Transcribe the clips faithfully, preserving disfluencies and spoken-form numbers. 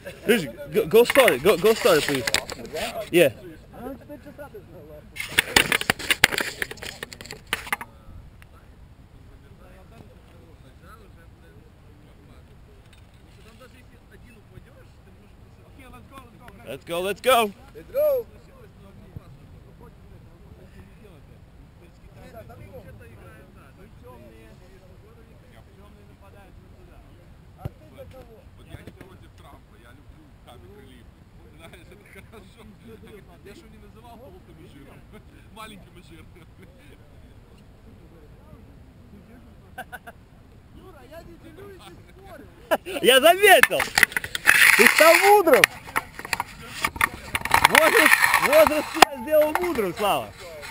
Go, go start it. Go, go start it, please. Yeah. Let's go, let's go. Let's go. Вот я не против Трампа, я люблю камеры лип. Знаешь, это хорошо. Я что не называл толстым и жиром, маленьким и жирным. Юра, я не делюсь и спорю. Я заметил. Ты стал мудрым. Возраст, возраст тебя сделал мудрым, Слава.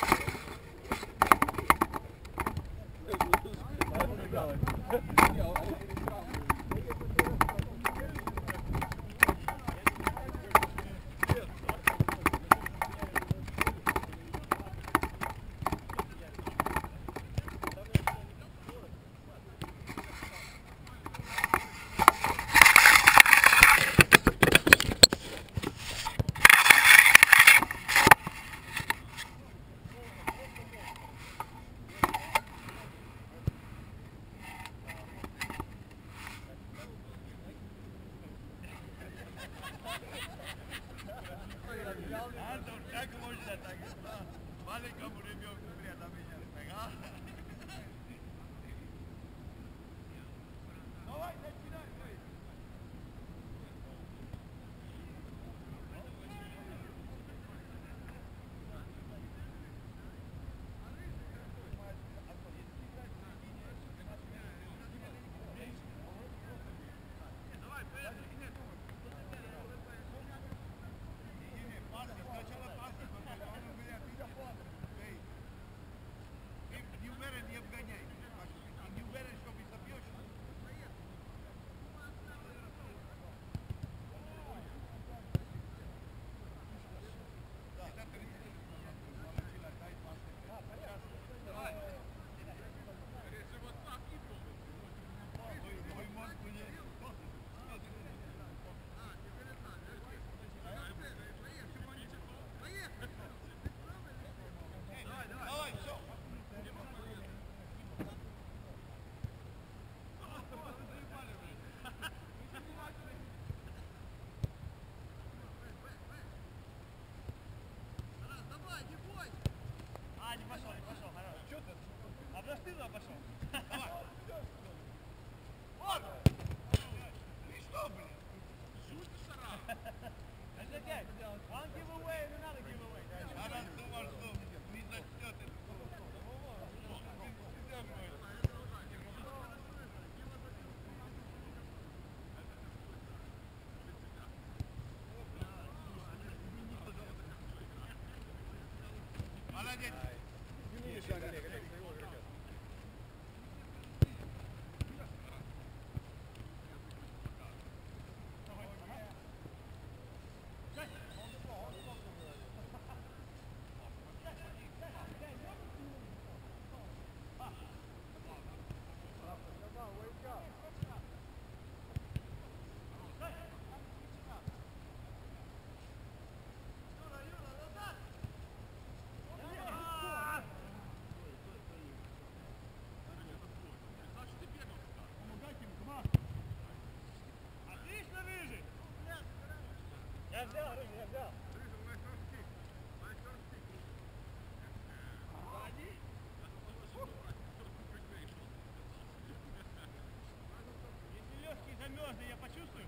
Я почувствую.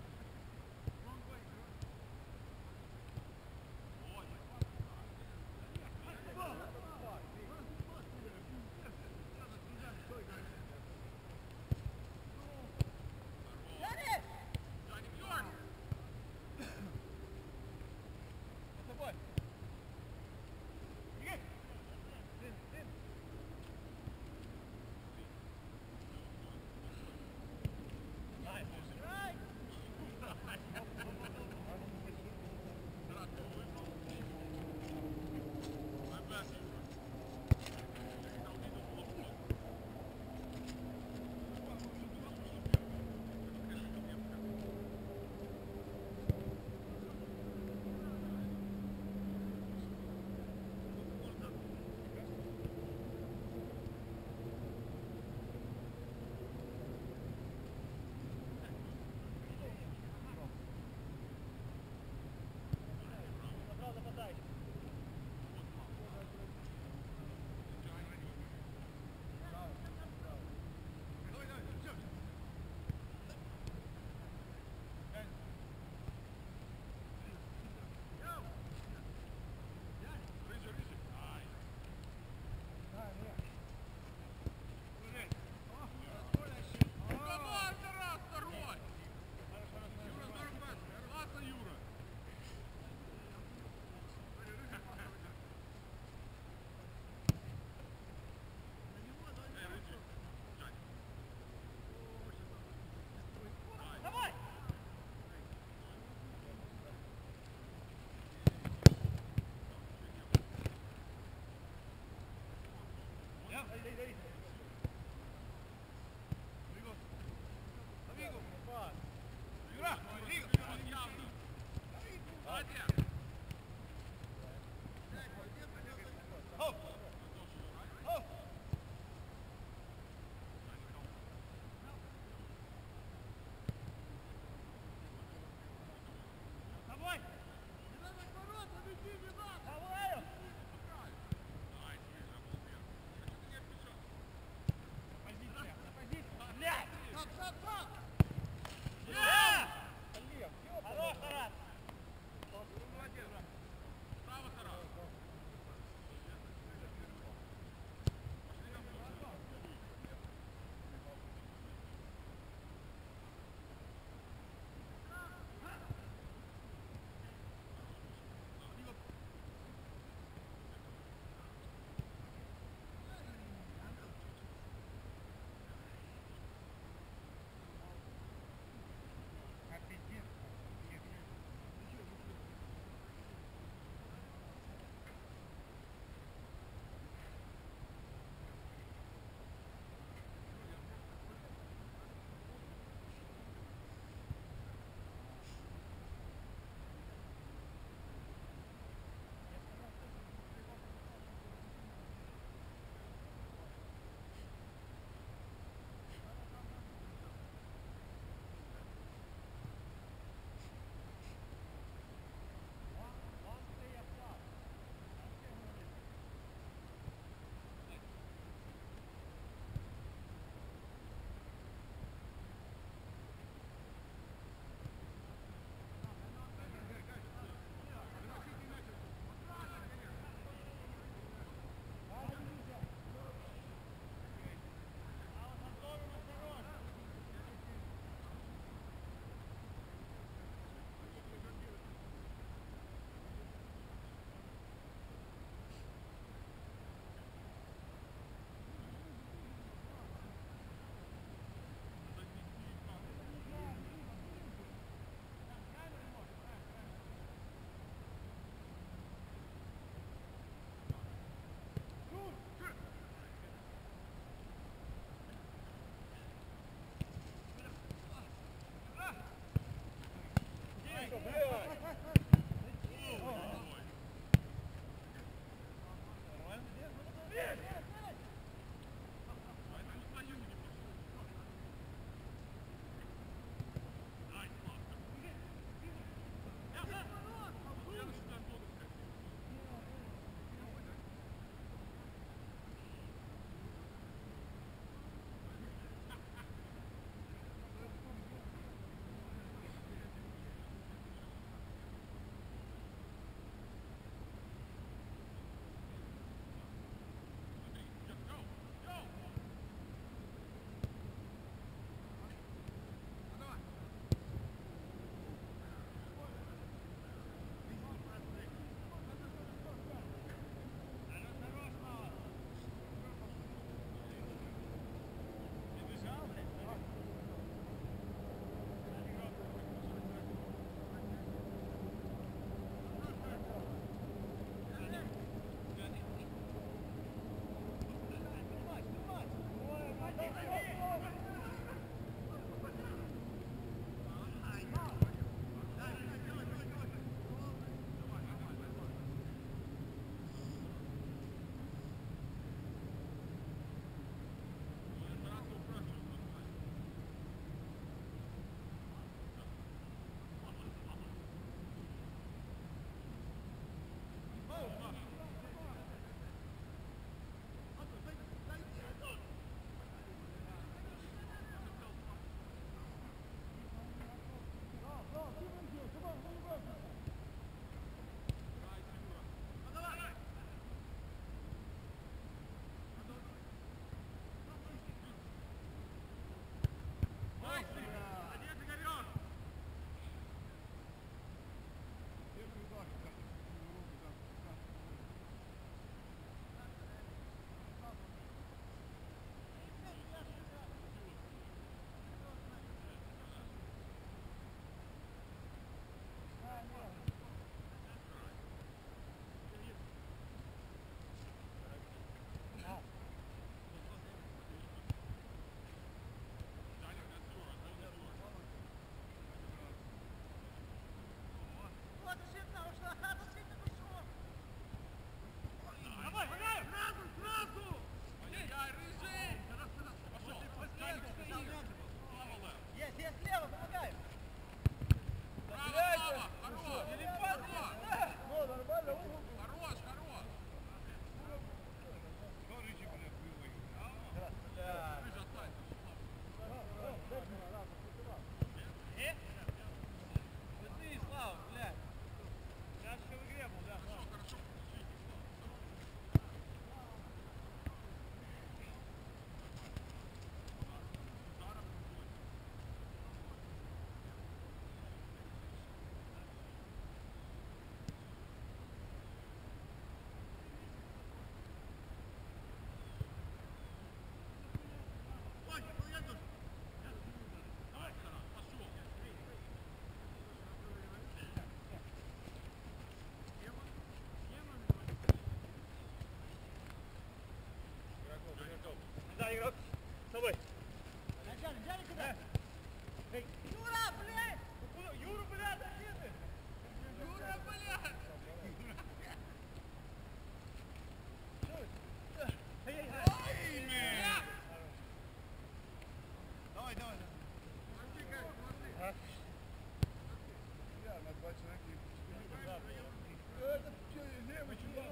Это что, левый чувак,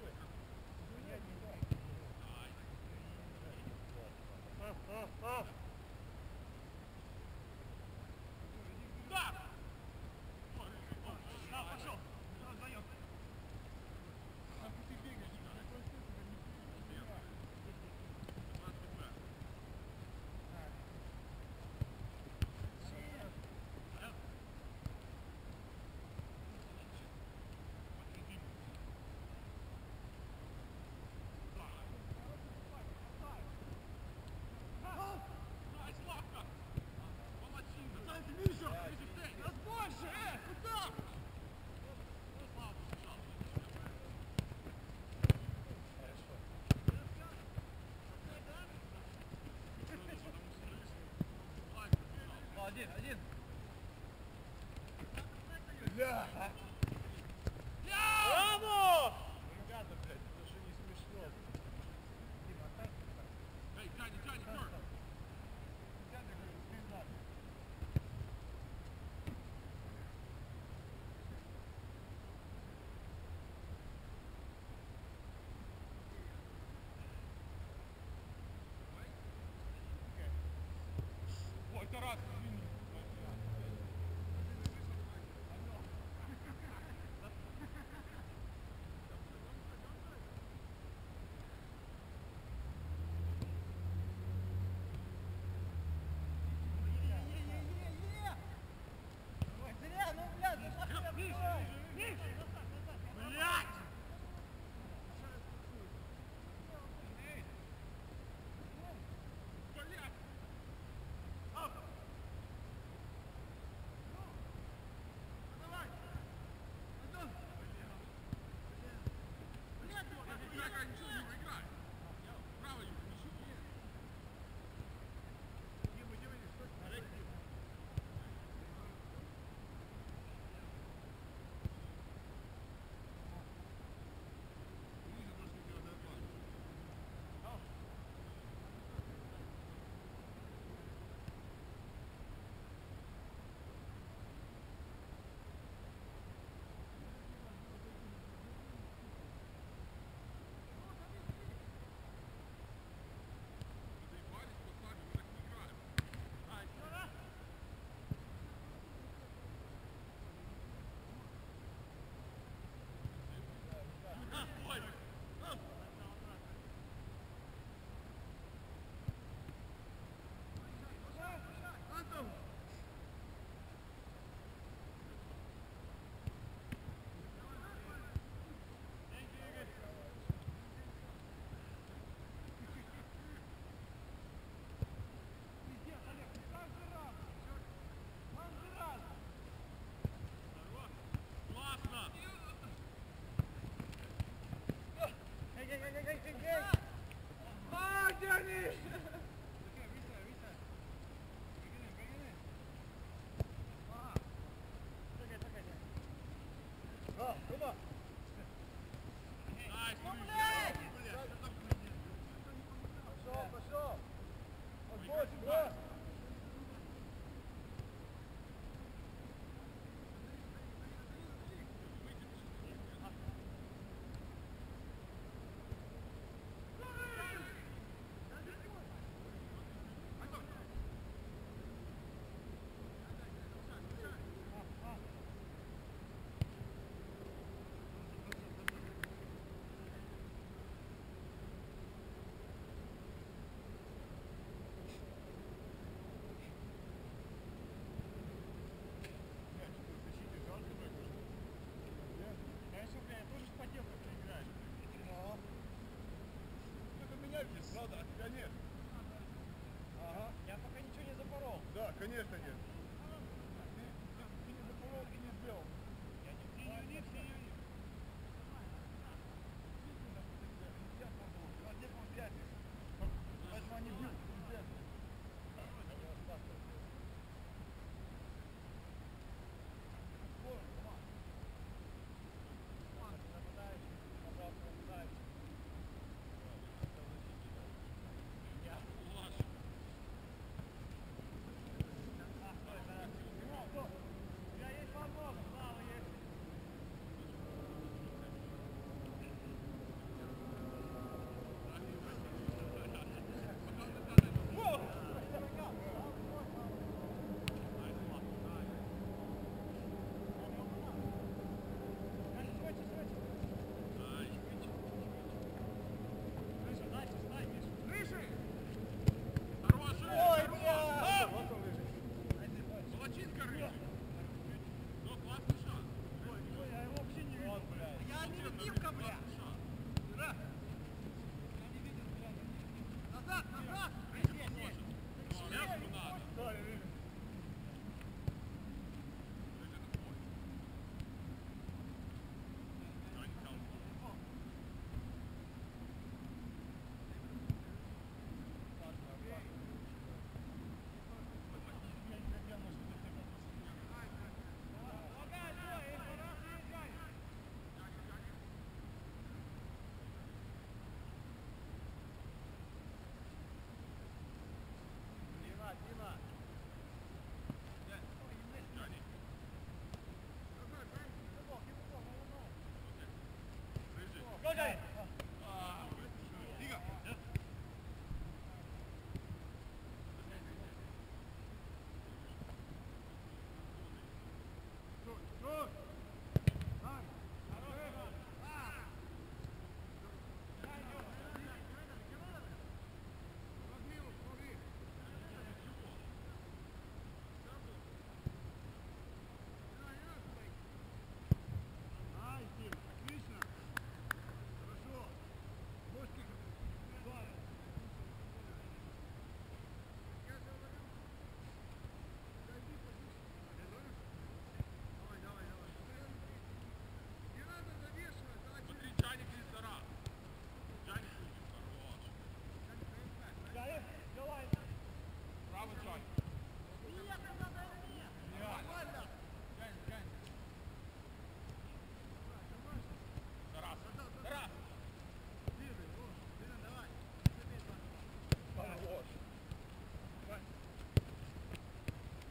Один, один. бля! Браво! Ребята, блядь, это же не смешно. Эй, тяни, тяни, Кёрк! Дядя говорит, ты надо. Ой, Тарас, извини. Зря, ну, блядь, ну, нахуй, блядь! Блядь! Блядь! Игрока ничего не выиграй. Право, Юра, ничего. Ниже должны делать отбор. Ты доебались, пацаны, мы так не играем. Ой! Антон! Классно! А, Денис! А, куда? Найс, Пошел, пошел! Отбой, да? Правда, а тебя нет. Ага. Я пока ничего не запорол. Да, конечно нет. Ты, ты, ты не запорол и не сделал. Я не ты юнит, ты юнит. Поэтому они бьют.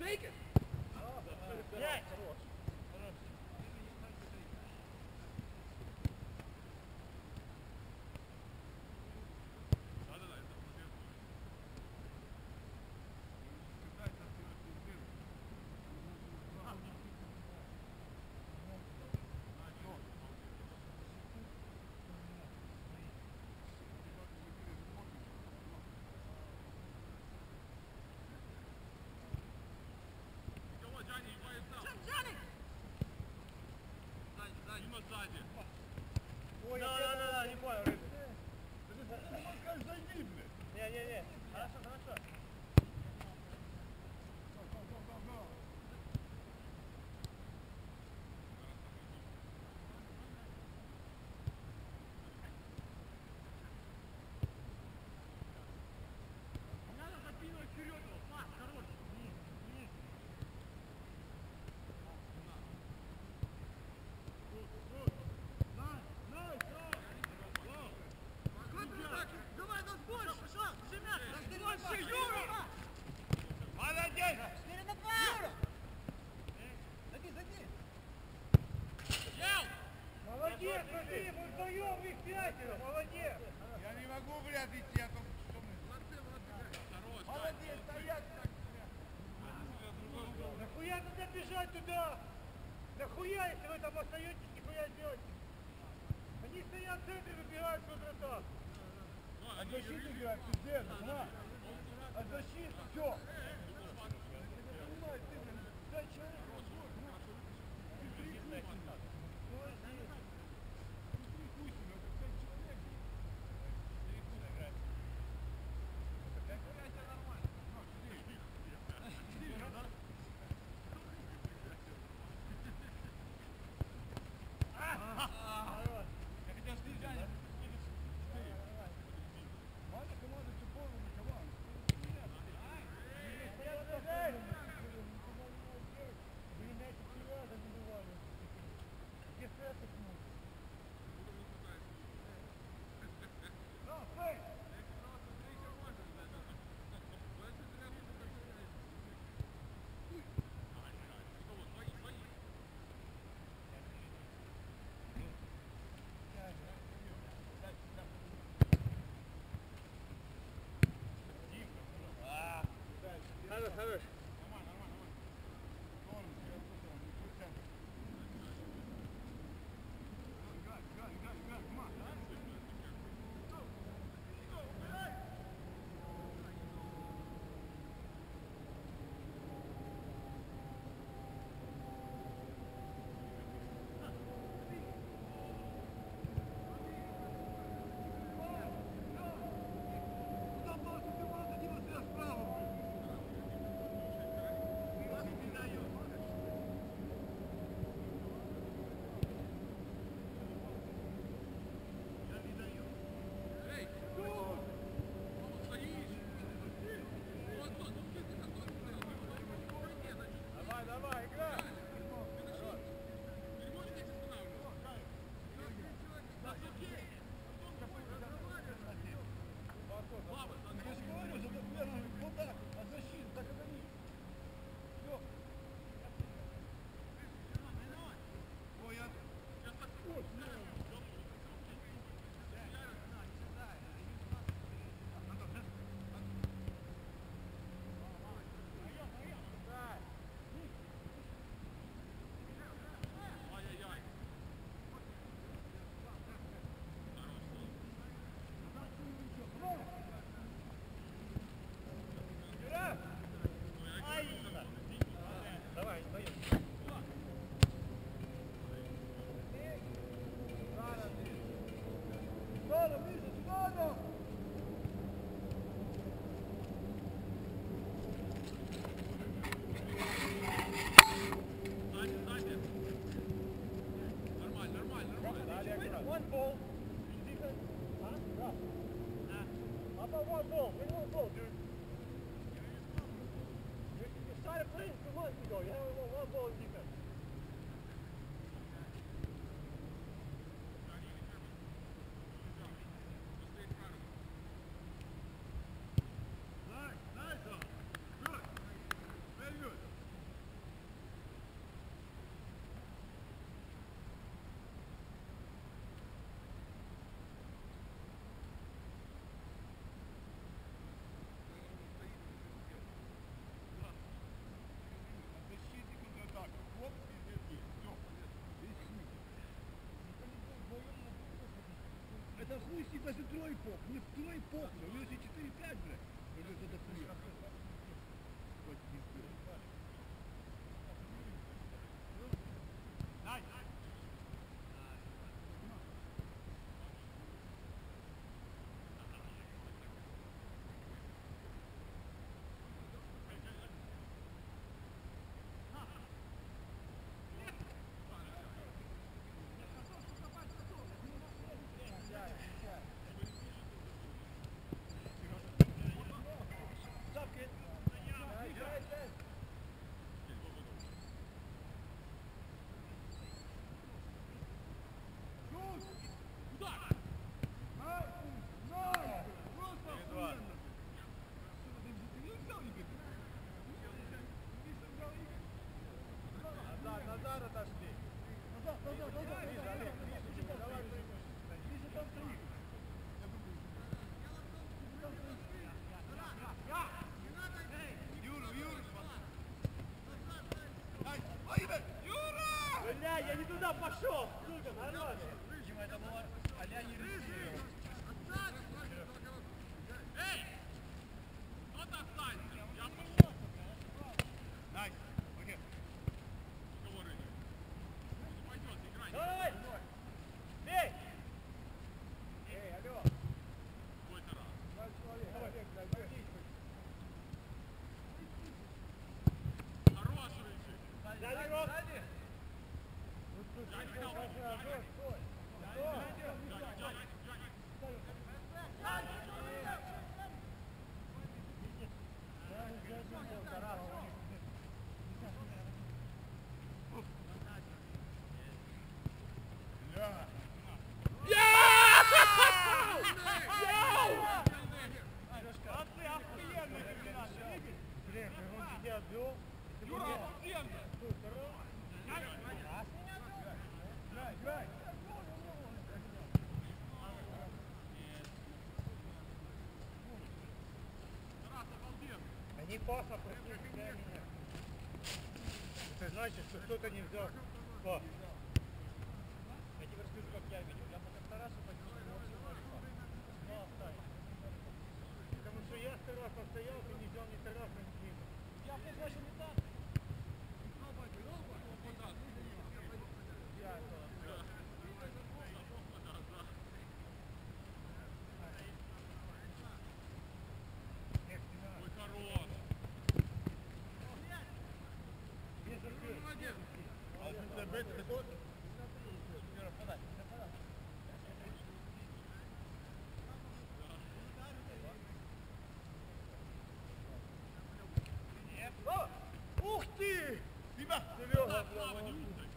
Пять. Ой, да, да, да, да, не понял, Рыбин. Не, не, не. Хорошо, хорошо. Надо закинуть вперед его. Пас, хороший. Давай, нас больше, шаг, Семен, больше, Юра! Молодец! Четыре на два! Юра! Зайди, зайди! Молодец, смотри, мы вдвоем их пятеро, молодец! Я не могу, блядь, идти, а то что мы... Молодец, стоять! Нахуя туда бежать туда? Нахуя, если вы там остаетесь, нихуя сделать? Они стоят в центре, выбирают в вратах. От защиты играть, пиздец, на! От защиты, все! Дай человек, Хорош, хорош. One ball. Huh? Yeah. How about one ball? Win one ball, dude. You, you started playing two months ago. You haven't won one ball in defense. Nice, nice, good, very good. даже тройку, мне тройку, ну если четыре пять, блядь, уже это приехал. Назад отошли. Назад, назад, назад. Ближе, Олег, ближе, давай, ближе, там стоит. Юра, Юра. Юра! Бля, я не туда пошел. Сука, нормально. Дима, это было... Аля не рискует. Эй! Кто-то останется! Я пошел! Найс, окей. Договор идет. Не пойдет, играй. Давай! Бей! Эй, алло. Какой-то раз. Два человека. Давай, бей, бей. Хорош, Рыжик. Сзади, Рот. Сзади. Юра, обалденно! Тарас, обалденно! Они паса просили для меня. Это значит, что кто-то не взял пас. Я тебе расскажу, как я видел. Я пока Тарасу поднялся, его все возьмал. Но оставил. Потому что я с Тарасом стоял, ты не взял ни Тараса, ни Дима. Я позвачу не так. Я это... Ой, хорош! Ух ты! Серега, Слава, не уздай!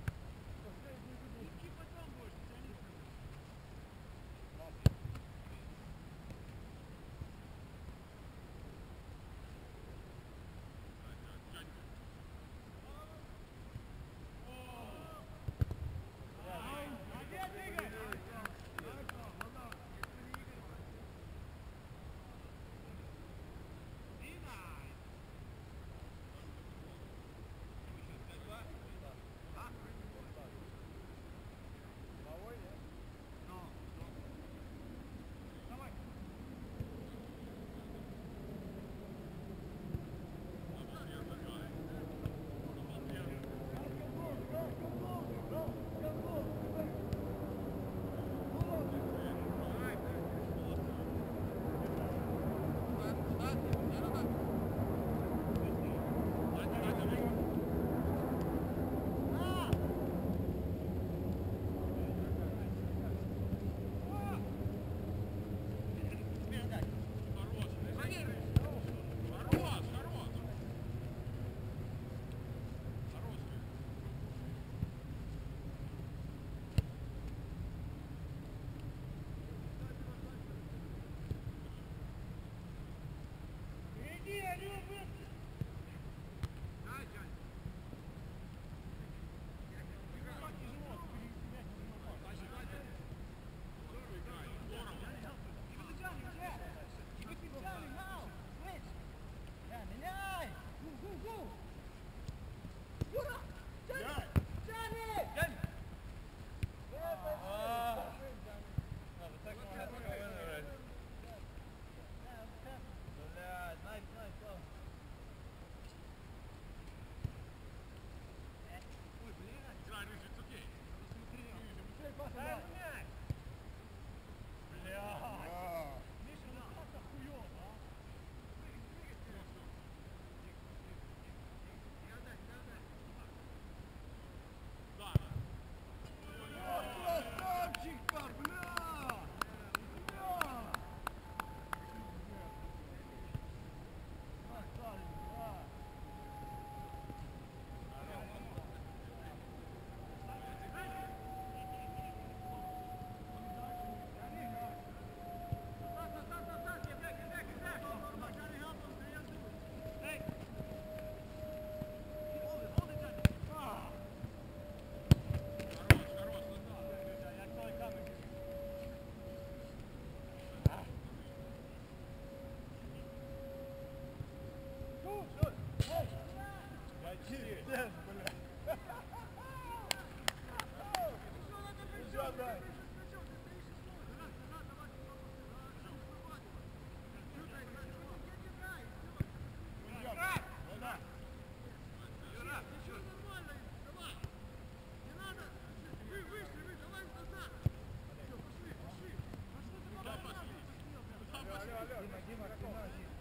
сюда, брат. Дима, Дима, спина, Дима.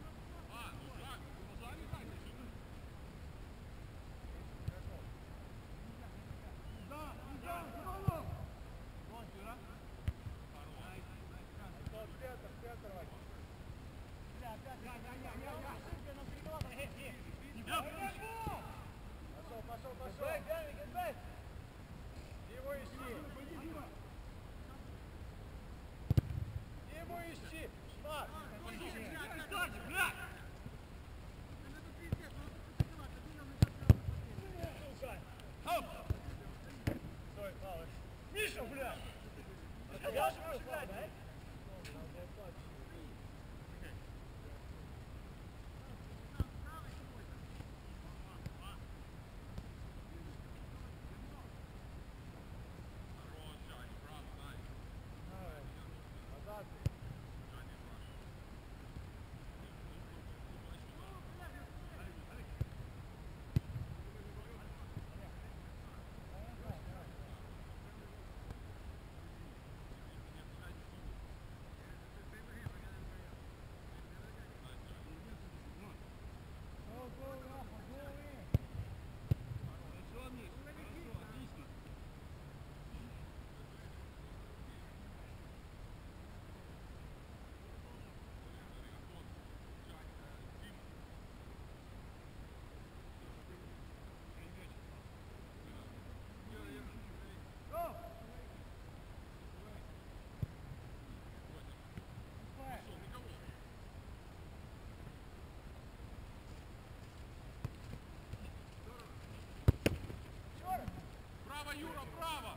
Пошел, пошел, пошел. Его ищи. Его ищи. Шмат. Стой, Павлович. Миша, блядь! Я же можешь играть, да? Право, Юра, право!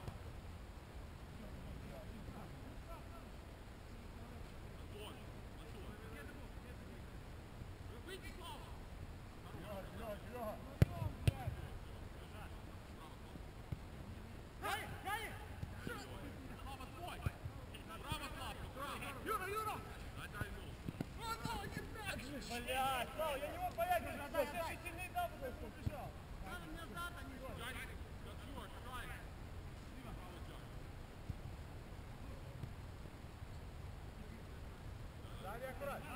Антон, Антон. Выйди, Слава! Лёг, лёг. Слава, твой! Право, Слава, право! Юра, Юра! Дай ногу! Блядь, Слава, я не мог понять, что я сильный дал, потому что убежал. Джаник, Кацюр, шай! Право, Джаник. Сзади аккуратно.